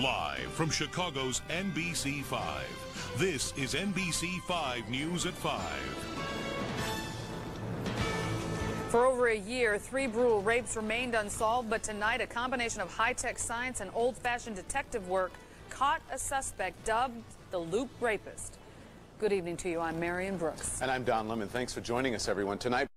Live from Chicago's NBC 5, this is NBC 5 News at 5. For over a year, 3 brutal rapes remained unsolved, but tonight a combination of high-tech science and old-fashioned detective work caught a suspect dubbed the Loop Rapist. Good evening to you. I'm Marion Brooks. And I'm Don Lemon. Thanks for joining us, everyone. Tonight,